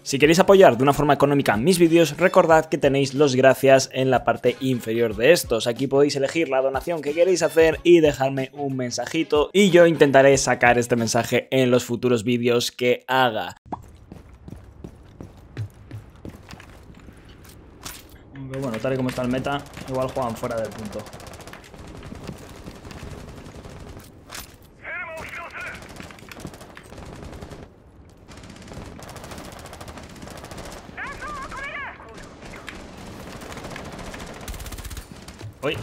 Si queréis apoyar de una forma económica mis vídeos, recordad que tenéis los gracias en la parte inferior de estos. Aquí podéis elegir la donación que queréis hacer y dejarme un mensajito y yo intentaré sacar este mensaje en los futuros vídeos que haga. Aunque bueno, tal y como está el meta, igual juegan fuera del punto. Uy.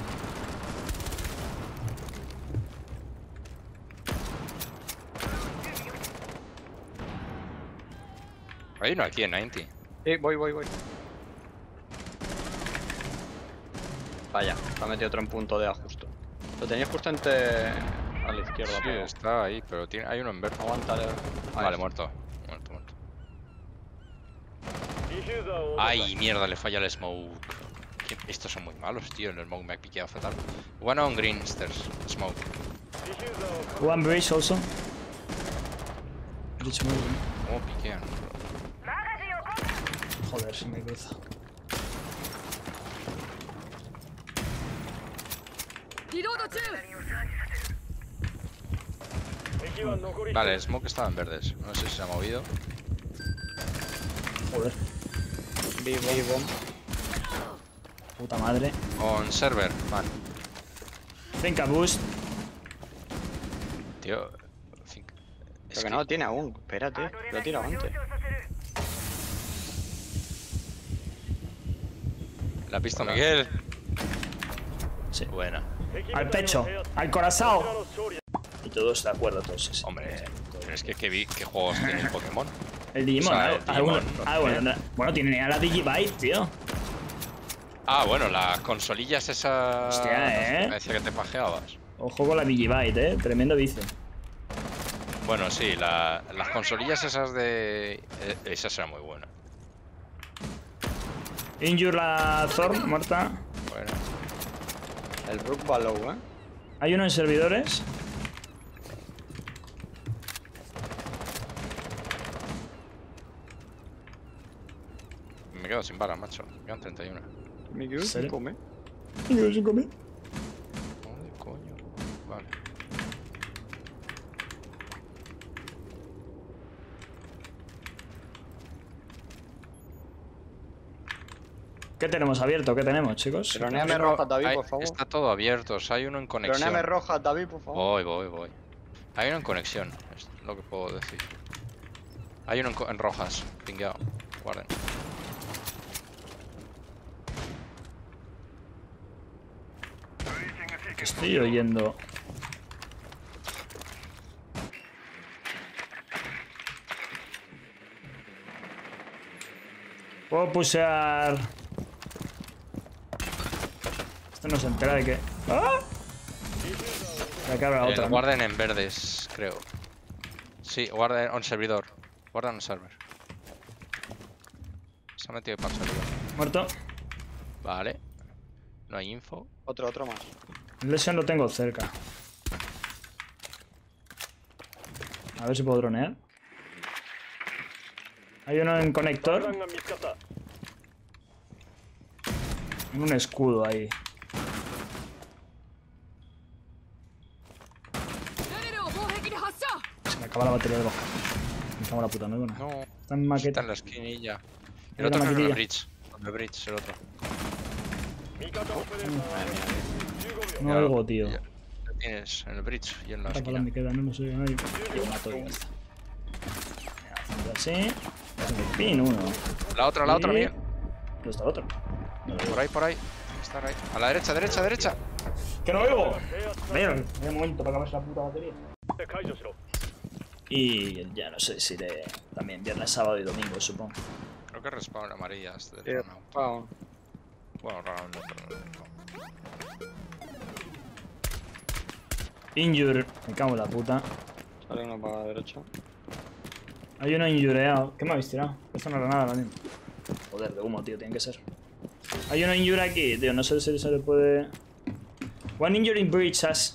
Hay uno aquí en 90. Voy. Vaya, me ha metido otro en punto de A justo. Lo tenéis justo a la izquierda. Sí, pero... está ahí, pero hay uno en verde. Aguántale. Vale, muerto. Ay, mierda, le falla el smoke. Estos son muy malos, tío. El smoke me ha piqueado fatal. One on green stairs. Smoke. One bridge also. Bridge muy bien. ¿Cómo piquean? Joder, se me cruza. Vale, el smoke estaba en verdes. No sé si se ha movido. Joder. Vivo. Puta madre. On server, man. Venga, boost. Tío. Pero que no lo tiene aún. Espérate, lo he tirado antes. ¿La ha visto Miguel? Sí. Buena. Al pecho, al corazón. Y todos de acuerdo, todos. Sí. Hombre, pero es que ¿qué juegos tiene el Pokémon? El Digimon, O sea, el Digimon, bueno, tiene a la Digibyte, tío. Ah, bueno, las consolillas esas. Hostia, Parecía que te pajeabas. Ojo con la Digibyte, tremendo vicio. Bueno, sí, las consolillas esas de. Esas eran muy buenas. Injure la Thorn, muerta. Bueno. El Brook va low, Hay uno en servidores. Me quedo sin balas, macho. Me quedan 31. Me quedo sin ¿Serio? comer. ¿Sin comer? ¿Dónde coño? Vale. ¿Qué tenemos abierto? ¿Qué tenemos, chicos? Droneame roja, David, por favor. Está todo abierto. Hay uno en conexión. Droneame roja, David, por favor. Voy. Hay uno en conexión. Es lo que puedo decir. Hay uno en rojas. Pingueado. Guarden. Que estoy oyendo. Puedo pusear. Esto no se entera de que. ¡Ah! La cabra otra. ¿no? Guarden en verdes, creo. Sí, guarden on servidor. Guardan on server. Se ha metido para el servidor. Muerto. Vale. No hay info. Otro más. El Lesion lo tengo cerca. A ver si puedo dronear. Hay uno en conector. En un escudo ahí. Se me acaba la batería de los cascos. Me cago en la puta, no hay una. No. Está en Está maqueta. en la esquinilla. Hay El otro una es en el maquetilla. bridge. En el bridge, el otro. No oigo, tío. Ya tienes en el bridge y en la Ahora para esquina. dónde queda, no sé. Ay, yo mato y ya está. Haciendo así. Pin uno. La otra, Miguel. ¿Dónde está el otro? Por ahí. Está ahí. A la derecha. ¡Que no oigo! Ven, un momento para acabarse la puta batería. Y ya no sé si iré también viernes, sábado y domingo, supongo. Creo que respawn amarillas del Sí, Burnout. spawn. Bueno, round no, pero no. Injure. Me cago en la puta. Sale uno para la derecha. Hay uno injureado. ¿Qué me habéis tirado? Esto no era nada, lo mismo. Joder, de humo, tío, tiene que ser. Hay uno injure aquí, tío. No sé si se le puede. One injury in bridge as.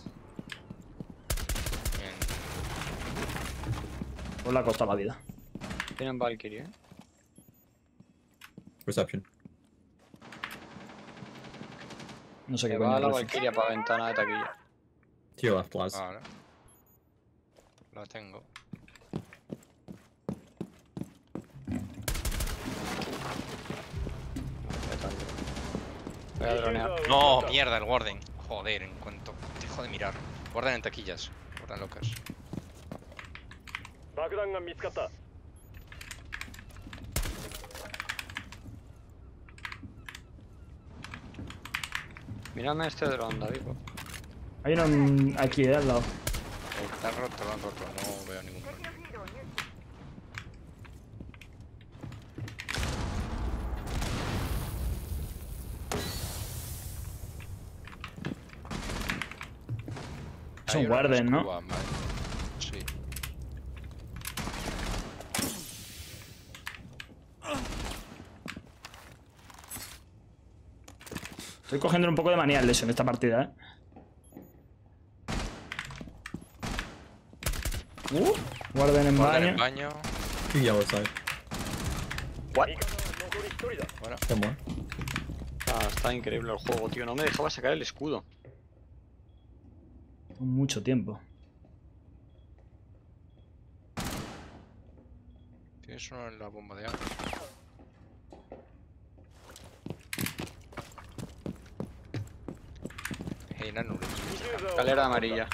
Bien. Pues le ha costado la vida. Tienen Valkyrie, Reception. No sé qué Que va coño. la es. Valkyria para ventana de taquilla. To your left, Laz. Vale. La tengo. Voy a dronear. No, mierda, el Warden. Joder, en cuanto dejo de mirar. Warden en taquillas. Warden locas. Mírame este dron, David. Hay uno aquí, al lado. Está roto, lo han roto. No veo ningún problema. Es Hay un uno en Warden, ¿no? Escuba, vale. Sí. Estoy cogiendo un poco de manía al Leso en esta partida, ¿eh? Guarden en Warden baño. en baño. To yellow side. What? Bueno, One more. Ah, está increíble el juego, tío. No me dejaba sacar el escudo. Con mucho tiempo. tienes uno en la bomba de agua. Hey, Nanu. Escalera amarilla.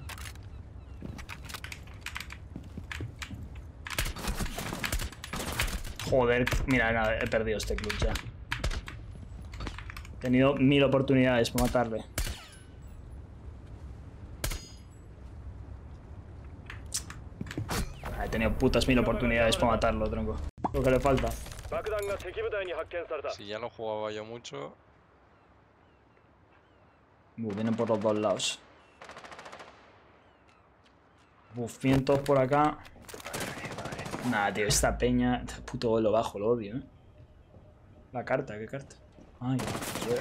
Joder, mira, nada, he perdido este club ya. He tenido 1000 oportunidades para matarle. He tenido putas 1000 oportunidades para matarlo, tronco. Lo que le falta. Si ya lo jugaba yo mucho. Vienen por los dos lados. Vientos por acá. Nah, tío, esta peña. Puto vuelo bajo, lo odio, ¿eh? La carta, ¿qué carta? Ay, joder.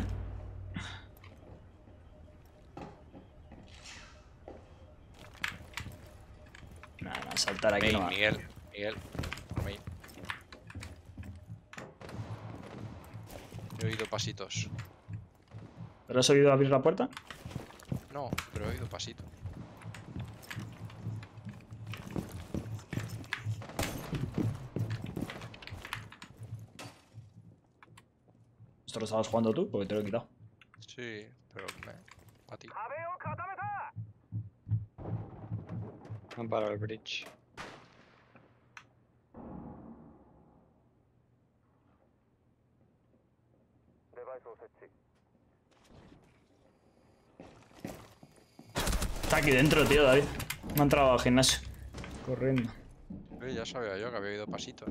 Nada, saltar aquí Main, no va. Miguel. Por main. He oído pasitos. ¿Pero has oído abrir la puerta? No, pero he oído pasitos. Esto lo estabas jugando tú, porque te lo he quitado. Sí, pero a ti. Han parado el bridge. Está aquí dentro, tío, David. Me ha entrado al gimnasio. Corriendo. Ya sabía yo que había oído pasitos.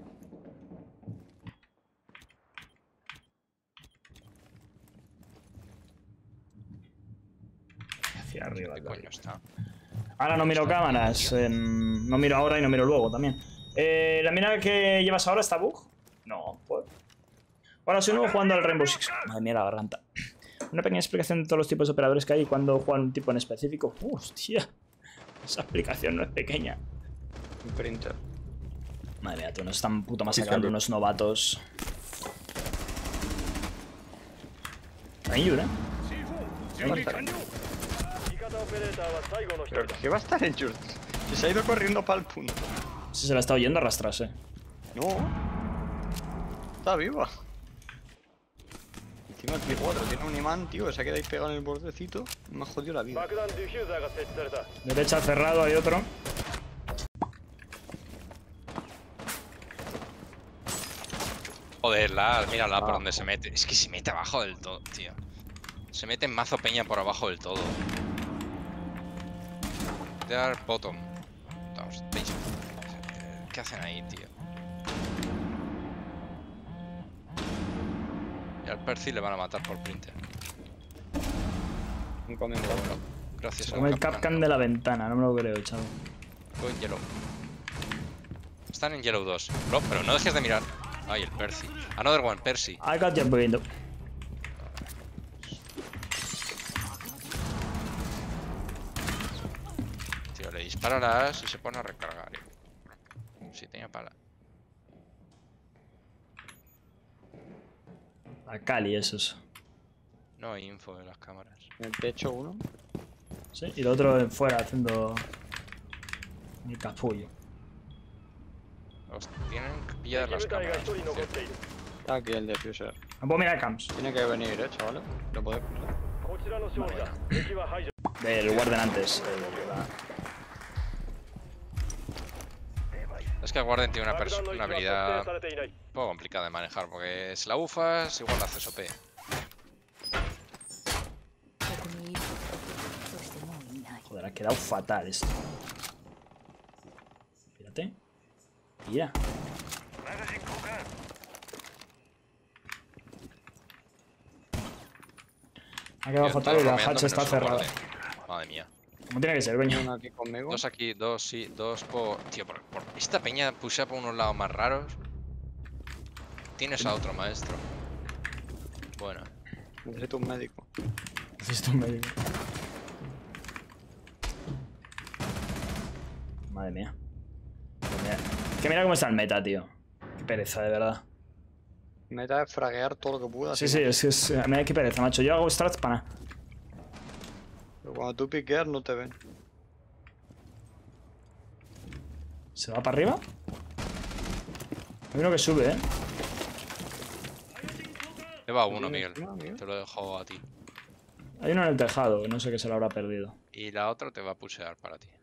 Hacia arriba, ¿Qué David. coño está? Ahora no miro cámaras. No miro ahora y no miro luego también. ¿La mina que llevas ahora está bug? No, pues. Ahora soy nuevo jugando al Rainbow Six. Madre mía, la garganta. Una pequeña explicación de todos los tipos de operadores que hay y cuando juegan un tipo en específico. Hostia. Esa explicación no es pequeña. Un printer. Madre mía, tú nos están puto masacrando unos novatos. Ahí, ¿eh? Pero ¿qué va a estar en Just? Si se ha ido corriendo para el punto. Se la está oyendo arrastrarse. No. Está viva. Encima el T4 tiene un imán, tío, que se ha quedado ahí pegado en el bordecito. Me ha jodido la vida. Derecha cerrado, hay otro. Joder, mírala por donde se mete. Es que se mete abajo del todo, tío. Se mete en mazo peña por abajo del todo. They are bottom. ¿Qué hacen ahí, tío? Y al Percy le van a matar por printer. Un comiendo. Gracias Como el Capcan de la ventana, no me lo creo, chaval. Go en yellow. Están en yellow 2. Bro, pero no dejes de mirar. Ay, el Percy. Another one, Percy. I got you window. Tío, le dispararás y se pone a recargar. Sí, tenía pala. A Cali, esos. No hay info de las cámaras. En el techo uno. Sí, y el otro fuera haciendo el capullo. Os tienen que pillar las cámaras. por cierto. Está aquí el defuser. No puedo mirar camps. Tiene que venir, chavales. Lo podéis cruzar. Del guarden antes. Es que el Warden tiene una habilidad un poco complicada de manejar, porque si la bufas, igual la haces OP. Joder, ha quedado fatal esto. Fíjate. Mira. Ha quedado fatal y la hatch está cerrada. Madre mía. Como tiene que ser, coño. Uno aquí conmigo. Dos aquí, dos sí, dos por... Tío, por esta peña pusha por unos lados más raros. Tienes a otro maestro. Bueno. Necesito un médico. Necesito un médico. Madre mía. Que mira cómo está el meta, tío. Qué pereza, de verdad. Meta es fraguear todo lo que pueda. Sí, sí, es mira qué pereza, macho. Yo hago strats para nada. Pero cuando tú piqueas no te ven. ¿Se va para arriba? Hay uno que sube, ¿eh? Lleva uno, Miguel. Miguel. Te lo dejo a ti. Hay uno en el tejado, no sé qué se lo habrá perdido. Y la otra te va a pushear para ti.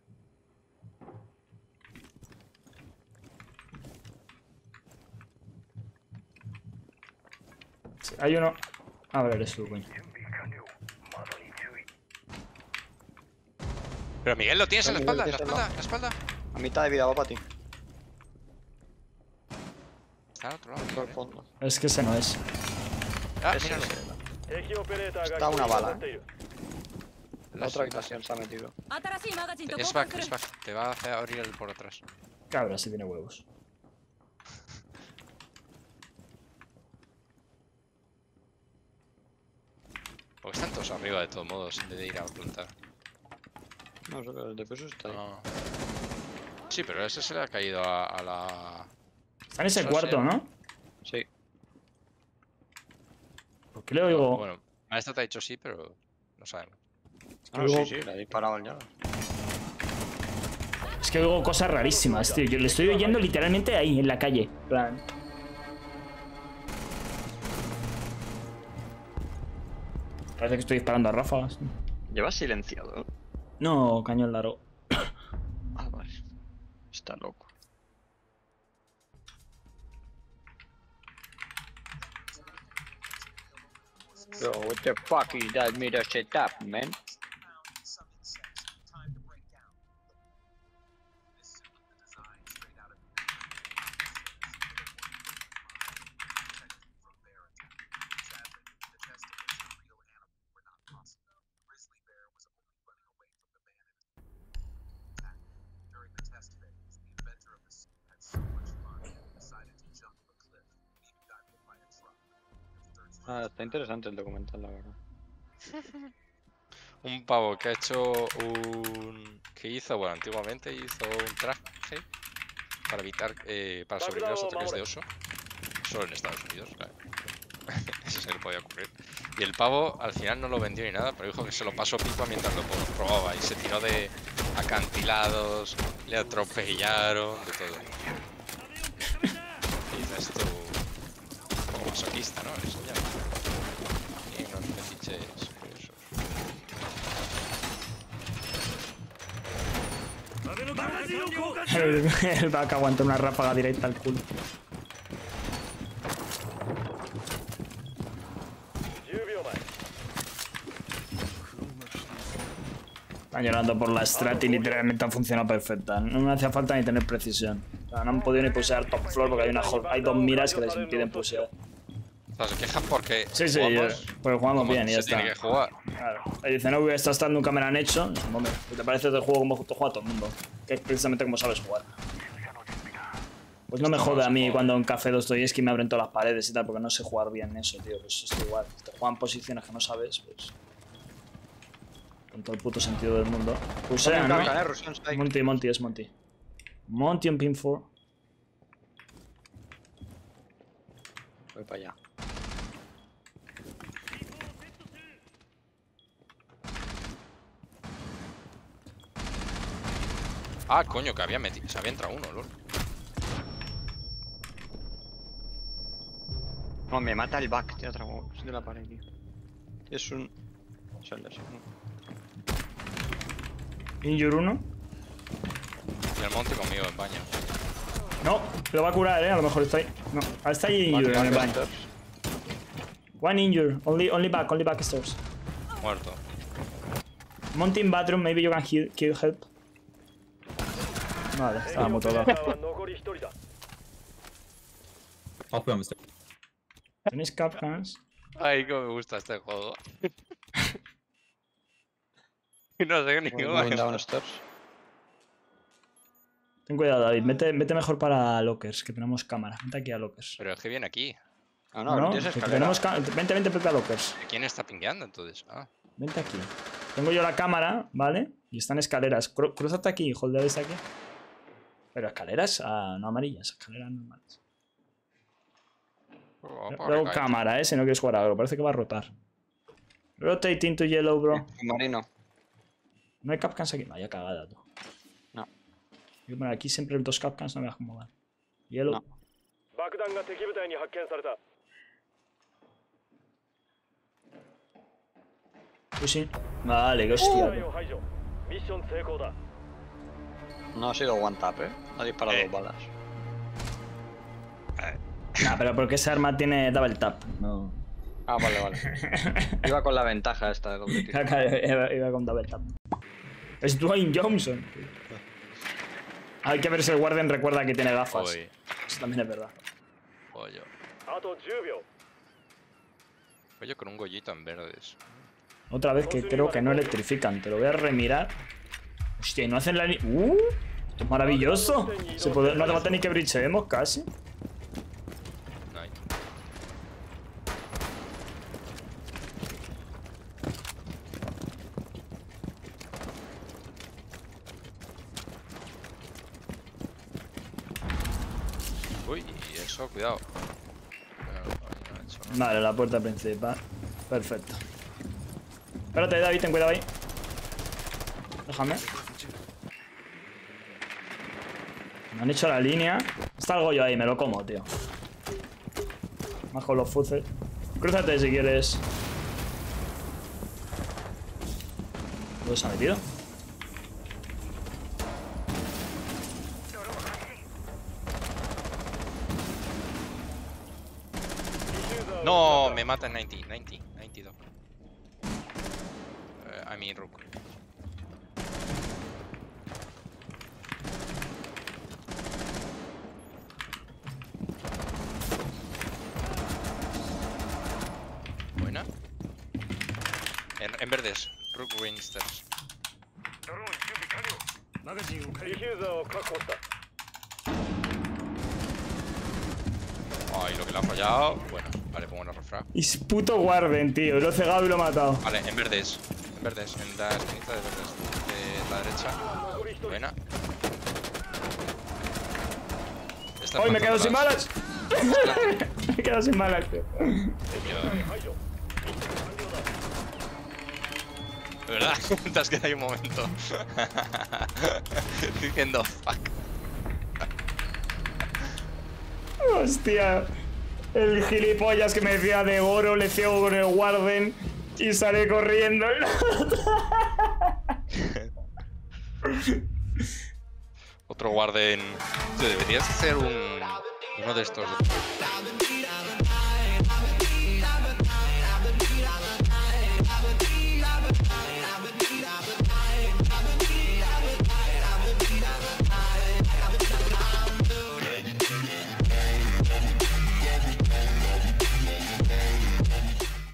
Sí, hay uno... A ver, eres tú, coño. Pero Miguel, lo tienes en la Miguel, espalda, en la tienes espalda, en la espalda. A mitad de vida va para ti. Está al otro lado. Por el Miguel, fondo. Es que ese no es. Ah, Ese míralo. Está una bala, La La otra habitación se ha metido. Es back, es back. Te va a hacer abrir el por atrás. Cabra, si tiene huevos. Porque están todos arriba de todos modos, en vez de ir a plantar. No sé, pero el defuser está ahí. No. Sí, pero ese se le ha caído a la... Está en ese Eso cuarto, sí. ¿no? Sí. ¿Por qué le oigo? Bueno, maestro te ha dicho sí, pero no sabemos. Ah, Luego- sí, le he disparado ya. Es que oigo cosas rarísimas, tío. Yo le estoy oyendo literalmente ahí, en la calle. En plan. Parece que estoy disparando a ráfagas. Lleva silenciado. No, cañón largo. Ah, vale. Está loco. Yo, what the fuck is that mirror setup, man? Ah, está interesante el documental, la verdad. Un pavo que ha hecho un... que hizo, bueno, antiguamente hizo un traje para evitar, para sobrevivir a los ataques de oso. Solo en Estados Unidos, claro. Eso se le podía ocurrir. Y el pavo al final no lo vendió ni nada, pero dijo que se lo pasó pipa mientras lo probaba. Y se tiró de acantilados, le atropellaron, de todo. Y dices tú... un poco masoquista, ¿no? Eso ya. Y unos fetiches curiosos. El vaca aguanta una ráfaga directa al culo. Están llorando por la strat y literalmente ha funcionado perfecta. No me hacía falta ni tener precisión. O sea, no han podido ni pusear top floor porque hay dos miras que les impiden pusear. O sea, se quejan porque Sí, sí, jugamos, porque jugamos como bien y ya se tiene está. que jugar. Claro. Y dicen, no, estas stats nunca me la han hecho. Hombre, ¿qué te parece de juego como juega todo el mundo? Que es precisamente como sabes jugar. Pues no me jode a mí cuando en Café Dostoyevsky me abren todas las paredes y tal, porque no sé jugar bien eso, tío. Pues esto igual. Te juegan posiciones que no sabes, pues. Con todo el puto sentido del mundo. Pusea, ¿no? Monty, Monty, es Monty. Monty en pin 4. Voy para allá. Ah, coño, que había metido. Se había entrado uno, lol. No, me mata el back, tío, otra vez de la pared, tío. Es un... Soldas, ¿no? Injure 1. Y el monte conmigo en baño. No, lo va a curar, a lo mejor está ahí. No, está ahí injure en el baño. One injure, only back stairs. Muerto. Monty in bathroom, maybe you can kill help. Vale, estábamos todos. I'll put on the stairs. ¿Tenéis capcans? Ay, cómo me gusta este juego. No sé ni cómo. Ten cuidado, David. Vete mejor para lockers, que tenemos cámara. Vente aquí a lockers. Pero es que viene aquí. Ah, no, tienes que escalera. vente a lockers. ¿Quién está pingueando entonces? Ah. Vente aquí. Tengo yo la cámara, ¿vale? Y están escaleras. Crúzate aquí, holder está aquí. Pero escaleras no amarillas, escaleras normales. Luego cámara, si no quieres jugar algo. Parece que va a rotar. Rotate into yellow, bro. Marino. No hay capcans aquí. Vaya cagada, tú. No. Bueno, aquí siempre los dos capcans, no veas cómo van. Yellow. No. Pushing. Vale, qué hostia. No ha sido one tap, ha disparado 2 balas. Nah, pero porque esa arma tiene double tap. No. Ah, vale. Iba con la ventaja esta de doble tiro. Iba con double tap. Es Dwayne Johnson. Hay que ver si el Warden recuerda que tiene gafas. Oye. Eso también es verdad. Pollo. Pollo con un gollito en verdes. Otra vez que creo que no electrifican. Te lo voy a remirar. Hostia, y no hacen la... Esto es maravilloso. No hace falta ni que bricheemos casi. Uy, eso, cuidado. Vale, la puerta principal. Perfecto. Espérate, David, ten cuidado ahí. Déjame. Me han hecho la línea. Está algo yo ahí, me lo como, tío. Más con los fuces. Crúzate si quieres. ¿Dónde se ha metido? No, me mata en 92. I mean Rook. Buena. En verdes, Rook Winsters. Ay, lo que le ha fallado. Bueno, vale, pongo una refrag. Es puto Warden, tío. Lo he cegado y lo he matado. Vale, en verdes. En verdes, en la esquinita de verdes. De la derecha. Buena. ¡Hoy me quedo sin balas! Me he quedado sin balas, tío. De verdad, te has quedado ahí un momento. Diciendo fuck. Hostia. El gilipollas que me decía de oro le ciego con el Warden y sale corriendo. Otro Warden. Deberías hacer uno de estos.